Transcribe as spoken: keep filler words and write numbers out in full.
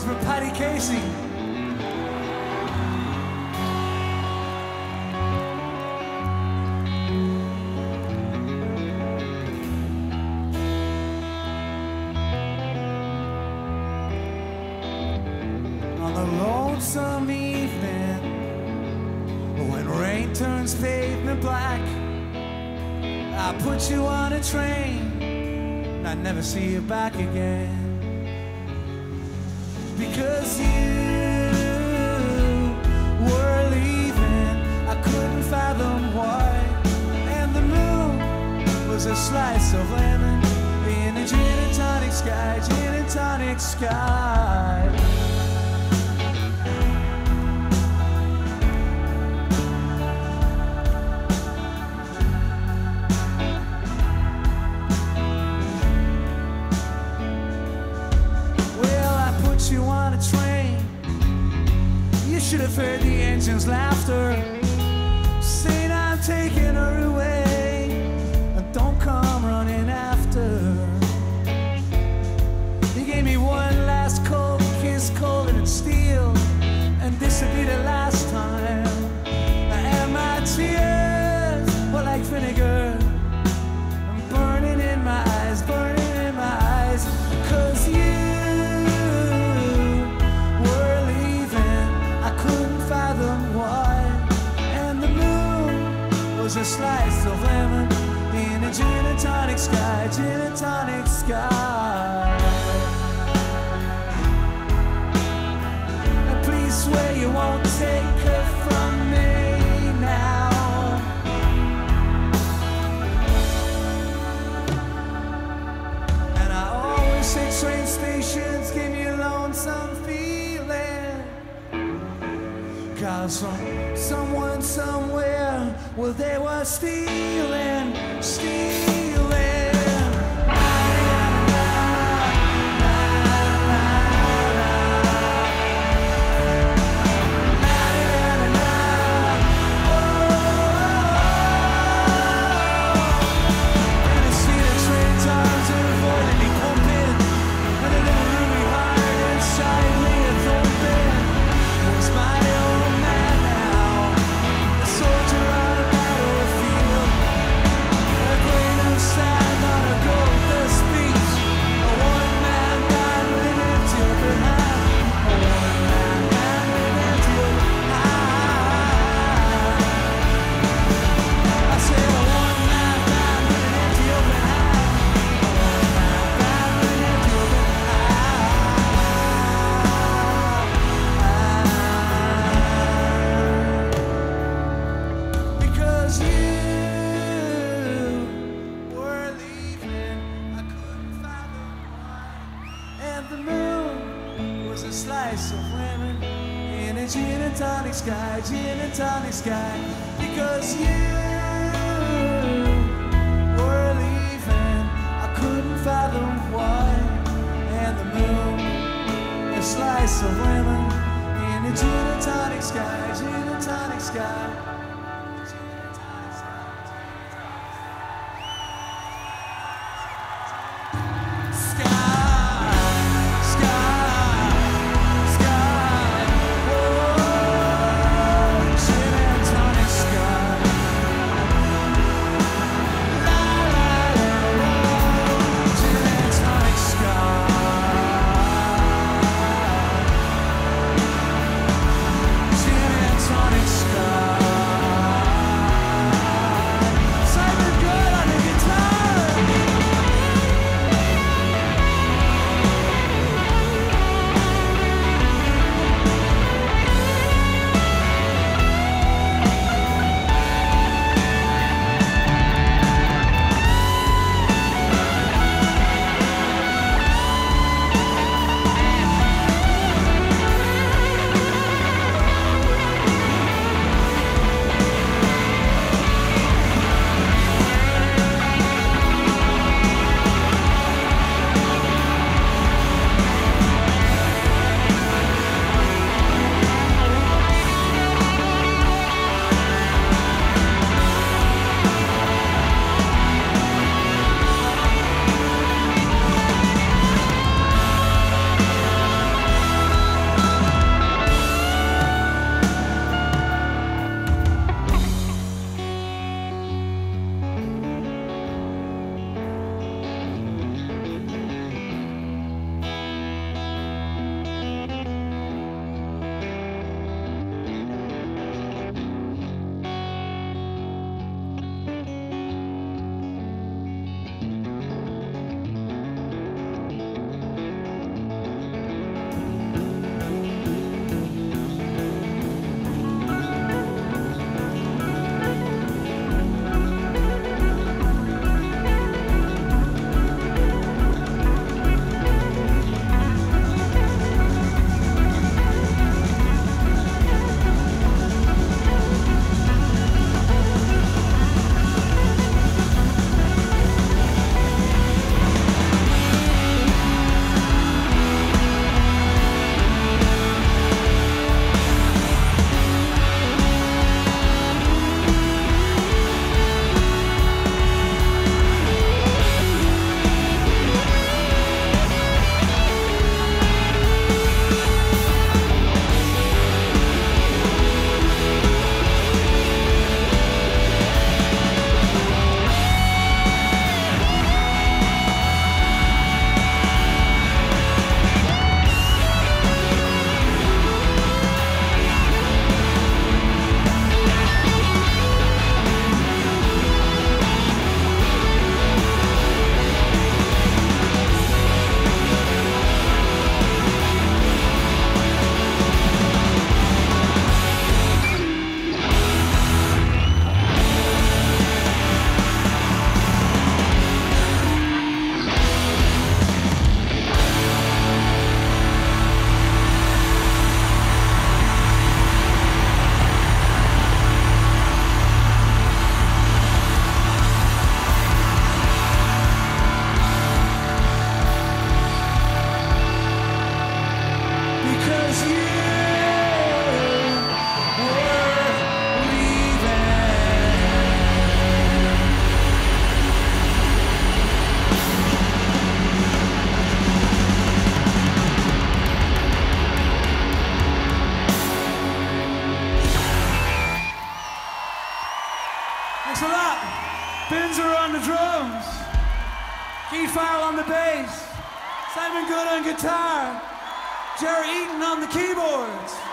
for Patty Casey. On a lonesome evening, when rain turns pavement black, I put you on a train, and I never see you back again. Because you were leaving, I couldn't fathom why. And the moon was a slice of lemon in a gin and tonic sky, gin and tonic sky. You on a train, you should have heard the engine's laughter, saying I'm taking her away, and don't come running after. You gave me one last cold kiss, cold and steel, and this would be the last time. And my tears were like vinegar, burning in my eyes, burning in my eyes, because you was a slice of lemon in a gin and tonic sky, gin and tonic sky. And please swear you won't take her from me now. And I always say train stations give me a lonesome feeling, 'cause from someone somewhere, well, they were stealing, stealing. Gin and tonic sky, gin and tonic sky, because you were leaving, I couldn't fathom why. And the moon, a slice of lemon in a gin and tonic sky, gin and tonic sky. Tonic sky. Thanks a lot. Binzer on the drums. Keith Farrell on the bass. Simon Good on guitar. Jerry Eaton on the keyboards.